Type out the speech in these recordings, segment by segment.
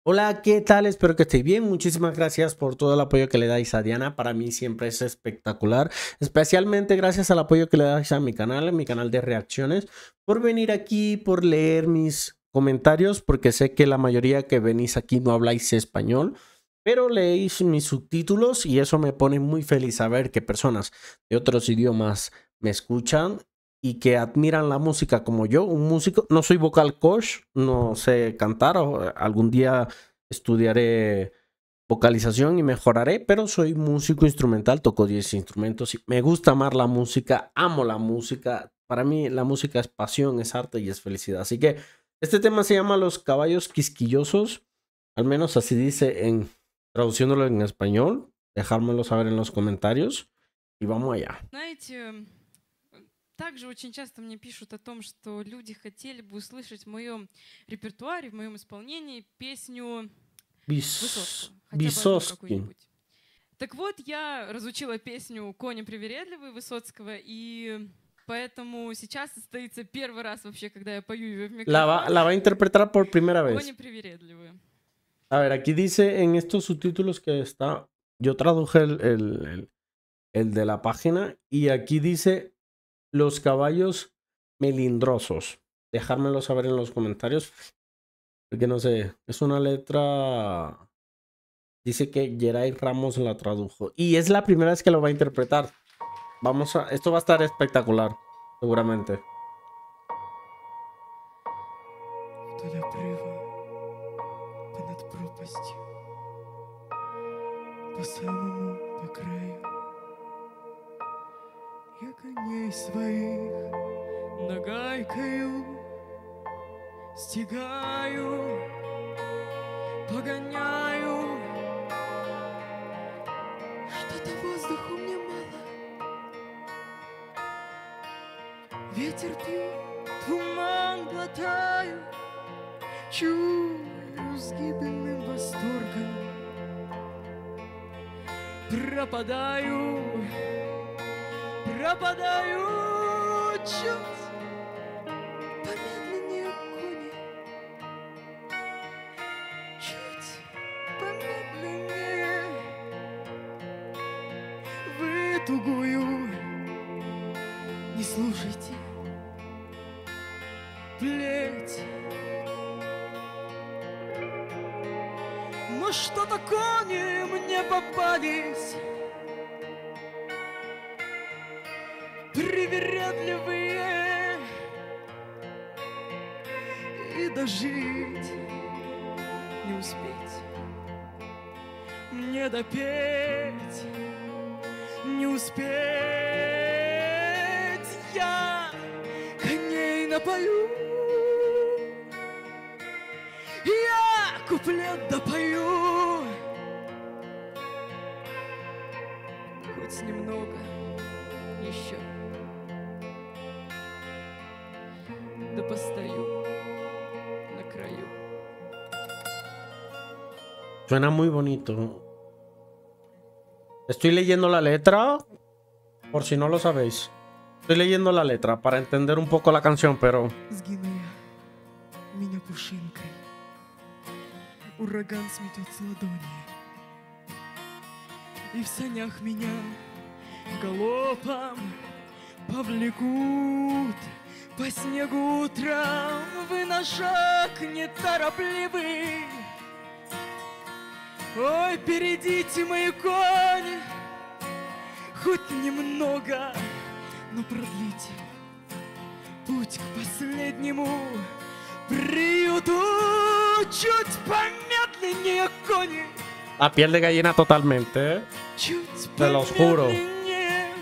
Hola, ¿qué tal? Espero que estéis bien. Muchísimas gracias por todo el apoyo que le dais a Diana. Para mí siempre es espectacular. Especialmente gracias al apoyo que le dais a mi canal de reacciones, por venir aquí, por leer mis comentarios, porque sé que la mayoría que venís aquí no habláis español, pero leéis mis subtítulos y eso me pone muy feliz saber que personas de otros idiomas me escuchan y que admiran la música como yo, un músico. No soy vocal coach, no sé cantar, o algún día estudiaré vocalización y mejoraré, pero soy músico instrumental, toco 10 instrumentos y me gusta amar la música, amo la música. Para mí la música es pasión, es arte y es felicidad. Así que este tema se llama Los caballos quisquillosos, al menos así dice en traduciéndolo en español. Dejármelo saber en los comentarios y vamos allá. Знаете, также очень часто мне пишут о том, что люди хотели бы услышать в моем репертуаре, в моем исполнении песню Высоцкого, хотя бы одну Высоцкий. какую-нибудь. Так вот, я разучила песню «Кони привередливый» Высоцкого, и поэтому сейчас состоится первый раз вообще, когда я пою ее в микрофон. La va a interpretar por primera vez. «Кони привередливые». A ver, aquí dice en estos subtítulos que está. Yo traduje el de la página y aquí dice los caballos melindrosos. Dejármelo saber en los comentarios. Porque no sé, es una letra. Dice que Geray Ramos la tradujo. Y es la primera vez que lo va a interpretar. Vamos a. Esto va a estar espectacular, seguramente. Вдоль обрыва, понад пропастью, по самому по краю, я коней своих нагайкою стигаю, погоняю. Что-то воздуху мне мало, ветер пью, туман глотаю, чую с гибельным восторгом, пропадаю, пропадаю чуть помедленнее кони, чуть помедленнее вы тугую не слушайте плеть. Но что-то кони мне попались привередливые, и дожить не успеть, мне допеть не успеть. Я коней напою, я куплет допою, хоть немного еще, да постою на краю. Suena muy bonito. Estoy leyendo la letra, por si no lo sabéis. Estoy leyendo la letra para entender un poco la canción, pero... Сгину я, меня пушинкой, ураган сметет с ладони, и в санях меня галопом повлекут по снегу утром. Вы на шаг неторопливый, ой, перейдите мои кони, хоть немного, но продлите путь к последнему приюту. Чуть помедленнее кони, La piel de gallina totalmente, ¿eh? чуть Te lo juro. помедленнее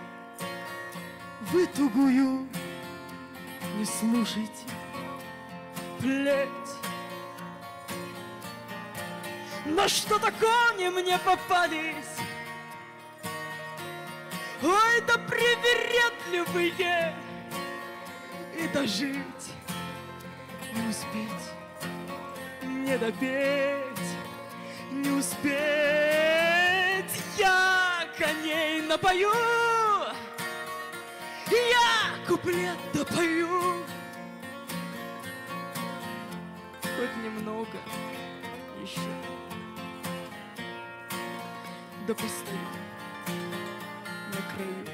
вы тугую не слушайте плеть. Но что-то кони мне попались, ой, да привередливые, и дожить не успеть, не допеть не успеть. Я коней напою, я куплет допою, хоть немного да постою на краю.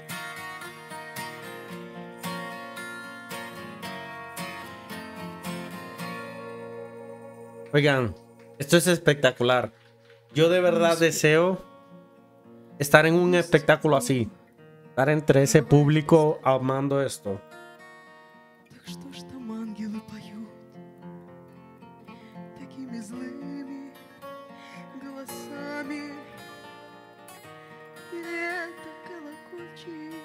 Oigan, esto es espectacular. Yo de verdad deseo estar en un espectáculo así. Estar entre ese público amando esto. Так что ж там ангелы поют такими злыми голосами, и это колокольчик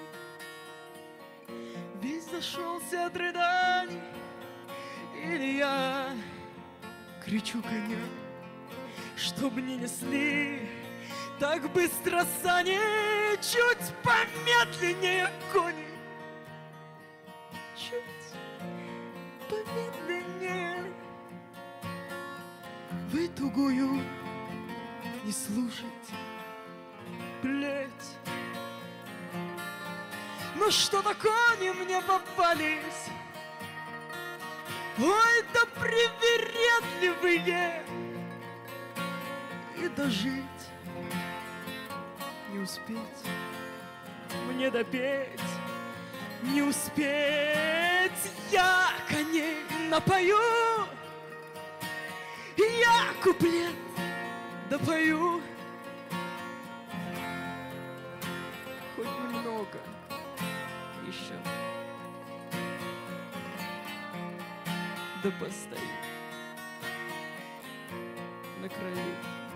весь зашелся от рыданий, или я кричу коня, чтоб не несли так быстро сани, чуть помедленнее кони, чуть помедленнее. Вы тугую не слушайте плеть. Ну что-то кони мне попались, ой, да привередливые, и дожить не успеть, мне допеть не успеть. Я коней напою, я куплет допою, хоть немного еще, да постою на краю.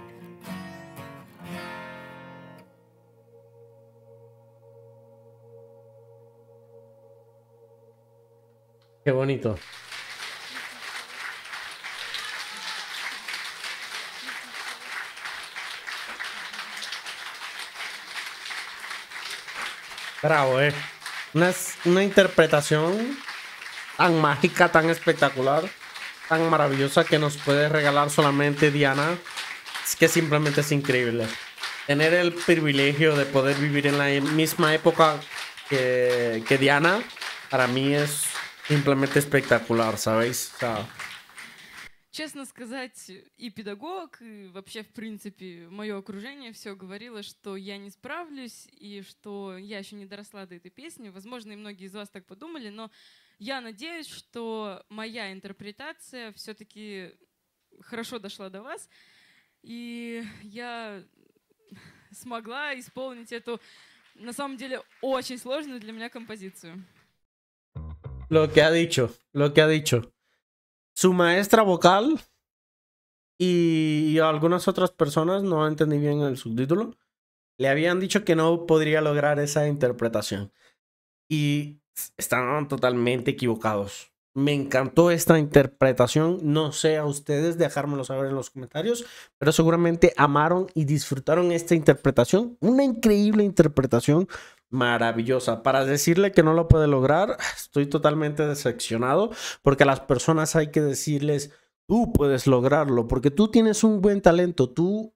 Qué bonito. Bravo, una interpretación tan mágica, tan espectacular, tan maravillosa que nos puede regalar solamente Diana. Es que simplemente es increíble. Tener el privilegio de poder vivir en la misma época que Diana, para mí es simplemente espectacular, ¿sabéis? O sea, Честно сказать, и педагог, и вообще, в принципе, мое окружение все говорило, что я не справлюсь, и что я еще не доросла до этой песни. Возможно, и многие из вас так подумали, но я надеюсь, что моя интерпретация все-таки хорошо дошла до вас, и я смогла исполнить эту, на самом деле, очень сложную для меня композицию. lo que ha dicho. Su maestra vocal y algunas otras personas, no entendí bien el subtítulo, le habían dicho que no podría lograr esa interpretación. Y estaban totalmente equivocados. Me encantó esta interpretación. No sé a ustedes, dejármelo saber en los comentarios, pero seguramente amaron y disfrutaron esta interpretación. Una increíble interpretación, maravillosa. Para decirle que no lo puede lograr, estoy totalmente decepcionado, porque a las personas hay que decirles, tú puedes lograrlo, porque tú tienes un buen talento, tú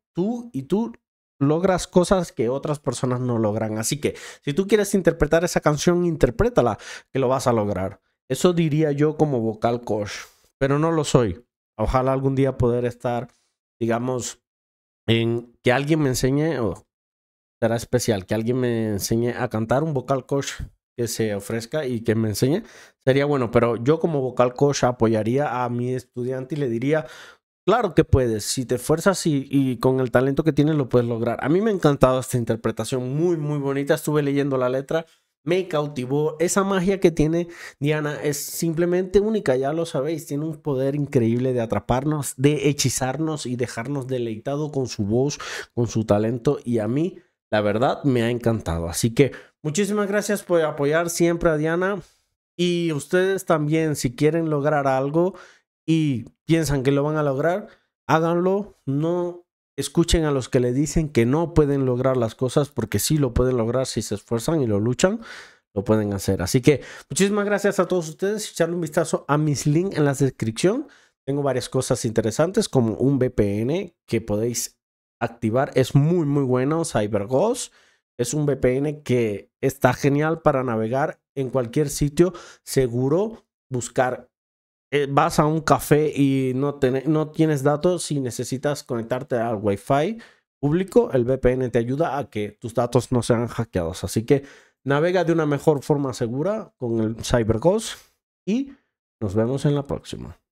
logras cosas que otras personas no logran. Así que si tú quieres interpretar esa canción, interprétala, que lo vas a lograr. Eso diría yo como vocal coach, pero no lo soy. Ojalá algún día poder estar, digamos, en que alguien me enseñe, o será especial, que alguien me enseñe a cantar, un vocal coach que se ofrezca y que me enseñe. Sería bueno, pero yo como vocal coach apoyaría a mi estudiante y le diría, claro que puedes, si te esfuerzas y con el talento que tienes lo puedes lograr. A mí me ha encantado esta interpretación, muy, muy bonita. Estuve leyendo la letra. Me cautivó. Esa magia que tiene Diana es simplemente única, ya lo sabéis. Tiene un poder increíble de atraparnos, de hechizarnos y dejarnos deleitado con su voz, con su talento. Y a mí, la verdad, me ha encantado. Así que muchísimas gracias por apoyar siempre a Diana. Y ustedes también, si quieren lograr algo y piensan que lo van a lograr, háganlo. No escuchen a los que le dicen que no pueden lograr las cosas, porque sí lo pueden lograr si se esfuerzan y lo luchan, lo pueden hacer. Así que muchísimas gracias a todos ustedes. Echarle un vistazo a mis links en la descripción. Tengo varias cosas interesantes como un VPN que podéis activar. Es muy, muy bueno. CyberGhost es un VPN que está genial para navegar en cualquier sitio seguro, buscar. Vas a un café y no tienes datos y necesitas conectarte al Wi-Fi, público, el VPN te ayuda a que tus datos no sean hackeados. Así que navega de una mejor forma segura con el CyberGhost y nos vemos en la próxima.